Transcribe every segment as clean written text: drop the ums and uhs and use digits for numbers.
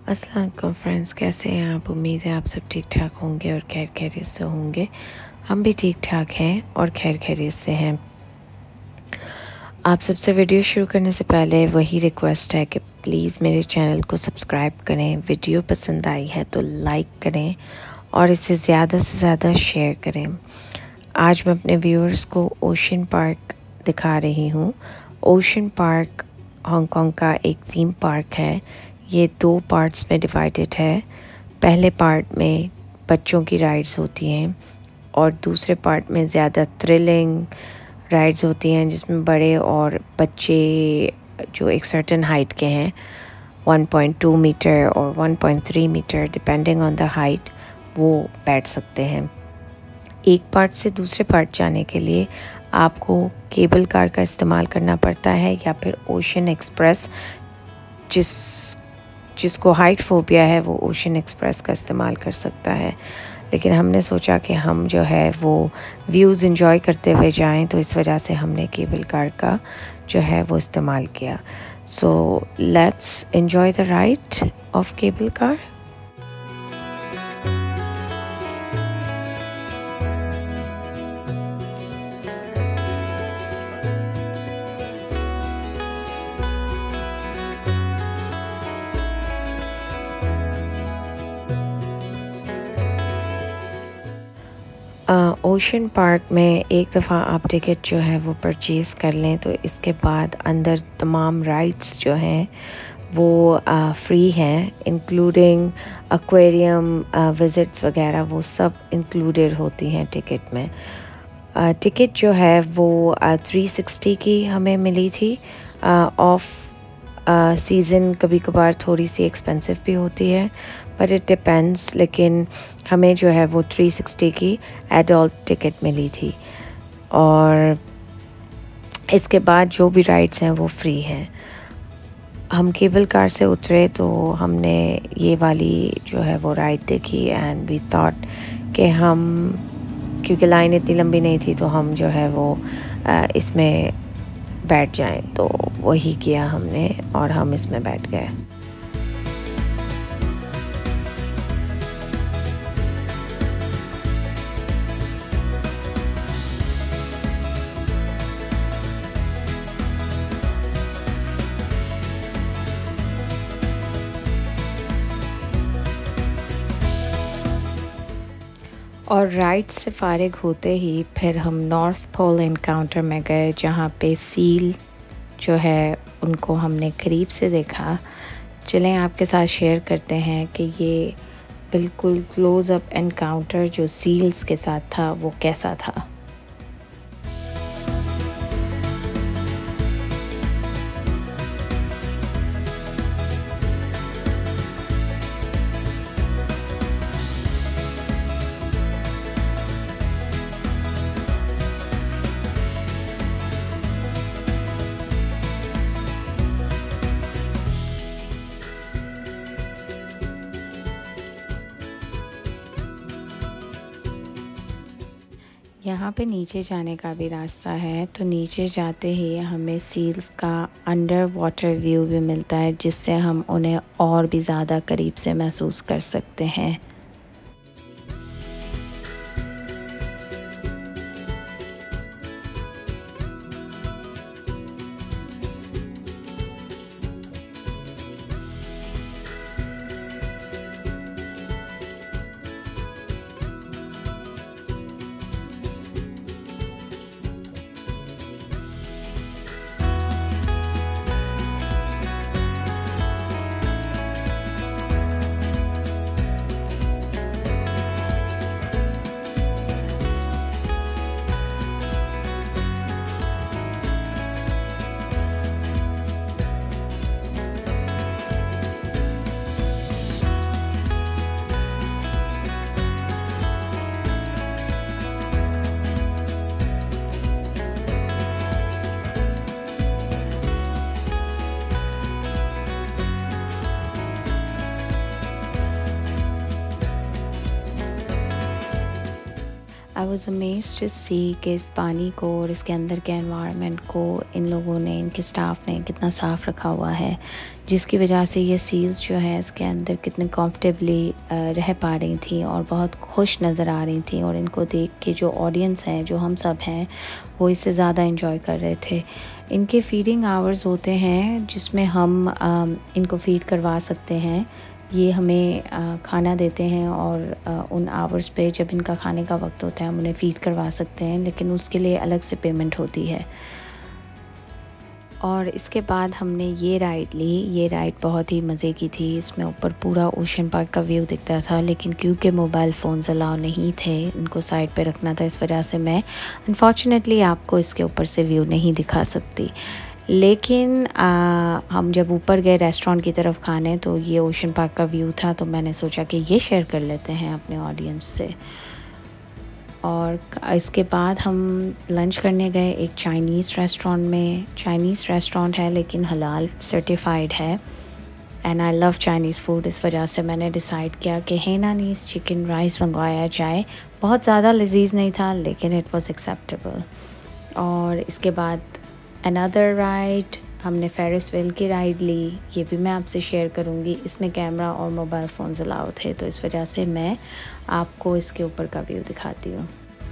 अस्सलाम वालेकुम फ्रेंड्स, कैसे हैं आप। उम्मीद है आप सब ठीक ठाक होंगे और खैर खैरियत से होंगे। हम भी ठीक ठाक हैं और खैर खैरियत से हैं। आप सबसे वीडियो शुरू करने से पहले वही रिक्वेस्ट है कि प्लीज़ मेरे चैनल को सब्सक्राइब करें। वीडियो पसंद आई है तो लाइक करें और इसे ज़्यादा से ज़्यादा शेयर करें। आज मैं अपने व्यूअर्स को ओशन पार्क दिखा रही हूँ। ओशन पार्क हांगकांग का एक थीम पार्क है। ये 2 पार्ट्स में डिवाइडेड है। पहले पार्ट में बच्चों की राइड्स होती हैं और दूसरे पार्ट में ज़्यादा थ्रिलिंग राइड्स होती हैं जिसमें बड़े और बच्चे जो एक सर्टेन हाइट के हैं 1.2 मीटर और 1.3 metre depending on the height वो बैठ सकते हैं। एक पार्ट से दूसरे पार्ट जाने के लिए आपको केबल कार का इस्तेमाल करना पड़ता है या फिर ओशन एक्सप्रेस। जिसको हाइट फोबिया है वो ओशन एक्सप्रेस का इस्तेमाल कर सकता है, लेकिन हमने सोचा कि हम जो है वो व्यूज़ एंजॉय करते हुए जाएं, तो इस वजह से हमने केबल कार का जो है वो इस्तेमाल किया। So let's enjoy the ride of cable car. Ocean park में एक दफ़ा आप टिकट जो है वो परचेज़ कर लें तो इसके बाद अंदर तमाम राइड्स जो हैं वो फ्री हैं, इंक्लूडिंग एक्वेरियम विज़िट्स वगैरह वो सब इंक्लूडेड होती हैं टिकट में। टिकट जो है वो 360 की हमें मिली थी। ऑफ सीज़न कभी कभार थोड़ी सी एक्सपेंसिव भी होती है, बट इट डिपेंड्स। लेकिन हमें जो है वो 360 की एडल्ट टिकट मिली थी और इसके बाद जो भी राइड्स हैं वो फ्री हैं। हम केबल कार से उतरे तो हमने ये वाली जो है वो राइड देखी एंड वी थॉट कि हम, क्योंकि लाइन इतनी लंबी नहीं थी तो हम जो है वो इसमें बैठ जाएं, तो वही किया हमने और हम इसमें बैठ गए। और राइड से फारिग होते ही फिर हम नॉर्थ पोल एनकाउंटर में गए, जहाँ पे सील जो है उनको हमने करीब से देखा। चलें आपके साथ शेयर करते हैं कि ये बिल्कुल क्लोज़ अप एनकाउंटर जो सील्स के साथ था वो कैसा था। यहाँ पे नीचे जाने का भी रास्ता है, तो नीचे जाते ही हमें सील्स का अंडर वाटर व्यू भी मिलता है, जिससे हम उन्हें और भी ज़्यादा करीब से महसूस कर सकते हैं। I was amazed to see कि इस पानी को और इसके अंदर के एनवायरनमेंट को इन लोगों ने, इनके स्टाफ ने कितना साफ़ रखा हुआ है। जिसकी वजह से ये सील्स जो है इसके अंदर कितने कंफर्टेबली रह पा रही थी और बहुत खुश नज़र आ रही थी, और इनको देख के जो ऑडियंस हैं, जो हम सब हैं, वो इससे ज़्यादा एंजॉय कर रहे थे। इनके फीडिंग आवर्स होते हैं जिसमें हम इनको फ़ीड करवा सकते हैं। ये हमें खाना देते हैं और उन आवर्स पे जब इनका खाने का वक्त होता है हम उन्हें फ़ीड करवा सकते हैं, लेकिन उसके लिए अलग से पेमेंट होती है। और इसके बाद हमने ये राइड ली। ये राइड बहुत ही मज़े की थी। इसमें ऊपर पूरा ओशन पार्क का व्यू दिखता था, लेकिन क्योंकि मोबाइल फ़ोन्स अलाउ नहीं थे, इनको साइड पे रखना था, इस वजह से मैं अनफॉर्चुनेटली आपको इसके ऊपर से व्यू नहीं दिखा सकती। लेकिन हम जब ऊपर गए रेस्टोरेंट की तरफ खाने, तो ये ओशन पार्क का व्यू था, तो मैंने सोचा कि ये शेयर कर लेते हैं अपने ऑडियंस से। और इसके बाद हम लंच करने गए एक चाइनीज़ रेस्टोरेंट में। चाइनीज़ रेस्टोरेंट है लेकिन हलाल सर्टिफाइड है, and I love Chinese food. इस वजह से मैंने डिसाइड किया कि हैनानीज़ चिकन राइस मंगवाया जाए। बहुत ज़्यादा लजीज नहीं था, लेकिन इट वाज एक्सेप्टेबल। और इसके बाद अनदर राइड, हमने फेरिस व्हील की राइड ली। ये भी मैं आपसे शेयर करूँगी। इसमें कैमरा और मोबाइल फ़ोन्स अलाउ थे, तो इस वजह से मैं आपको इसके ऊपर का व्यू दिखाती हूँ।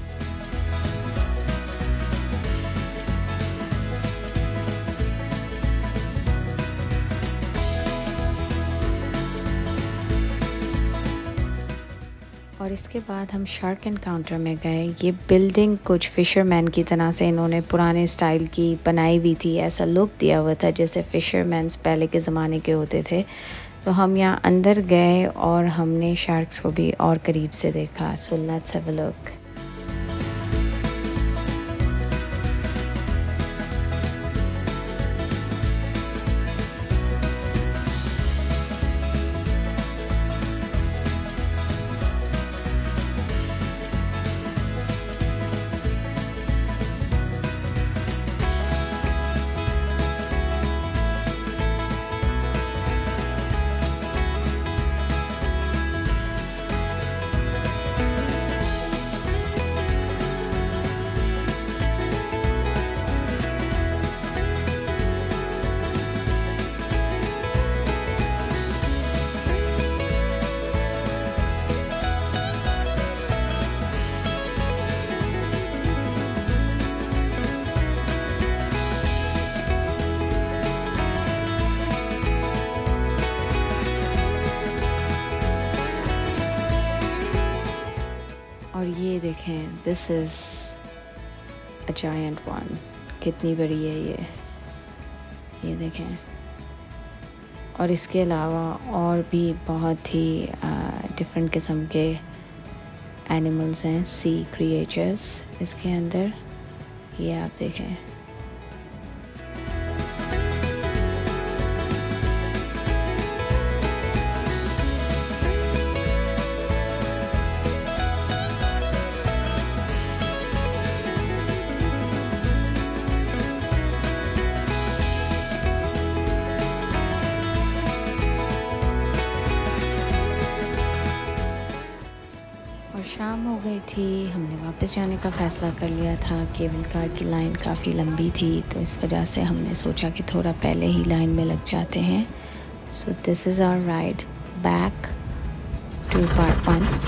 और इसके बाद हम शार्क एनकाउंटर में गए। ये बिल्डिंग कुछ फ़िशरमैन की तरह से इन्होंने पुराने स्टाइल की बनाई हुई थी। ऐसा लुक दिया हुआ था जैसे फ़िशरमैन्स पहले के ज़माने के होते थे। तो हम यहाँ अंदर गए और हमने शार्क्स को भी और करीब से देखा। So let's have a look. और ये देखें, this is a giant one. कितनी बड़ी है ये देखें। और इसके अलावा और भी बहुत ही डिफरेंट किस्म के एनिमल्स हैं, सी क्रिएचर्स इसके अंदर। ये आप देखें। शाम हो गई थी, हमने वापस जाने का फ़ैसला कर लिया था। केबल कार की लाइन काफ़ी लंबी थी, तो इस वजह से हमने सोचा कि थोड़ा पहले ही लाइन में लग जाते हैं। So this is our ride back to part 1।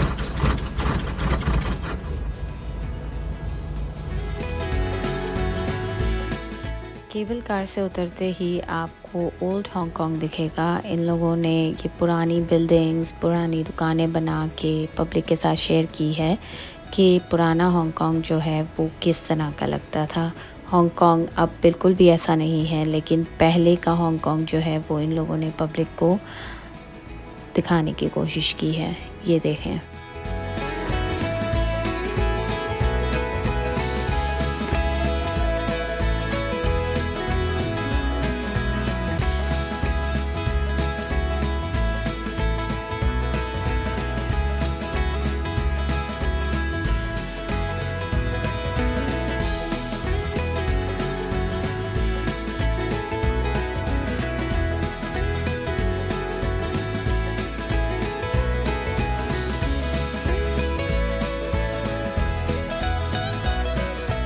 Cable car से उतरते ही आपको ओल्ड हांगकांग दिखेगा। इन लोगों ने ये पुरानी बिल्डिंग्स, पुरानी दुकानें बना के पब्लिक के साथ शेयर की है कि पुराना हांगकांग जो है वो किस तरह का लगता था। हांगकांग अब बिल्कुल भी ऐसा नहीं है, लेकिन पहले का हांगकांग जो है वो इन लोगों ने पब्लिक को दिखाने की कोशिश की है। ये देखें।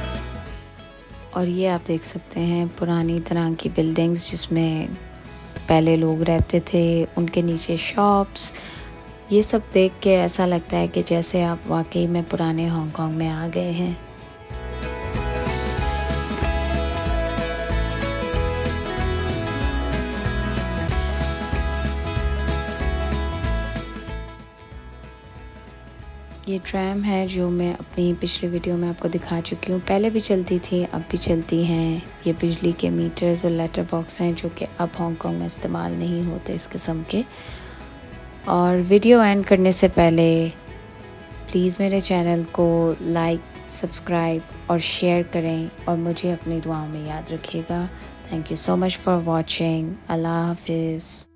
और ये आप देख सकते हैं पुरानी तरह की बिल्डिंग्स जिसमें पहले लोग रहते थे, उनके नीचे शॉप्स, ये सब देख के ऐसा लगता है कि जैसे आप वाकई में पुराने हांगकांग में आ गए हैं। ये ट्रैम है जो मैं अपनी पिछली वीडियो में आपको दिखा चुकी हूँ, पहले भी चलती थी, अब भी चलती हैं। ये बिजली के मीटर्स और लेटर बॉक्स हैं जो कि अब हांगकांग में इस्तेमाल नहीं होते इस किस्म के। और वीडियो एंड करने से पहले प्लीज़ मेरे चैनल को लाइक, सब्सक्राइब और शेयर करें और मुझे अपनी दुआओं में याद रखिएगा। Thank you so much for watching. अल्लाह हाफिज़।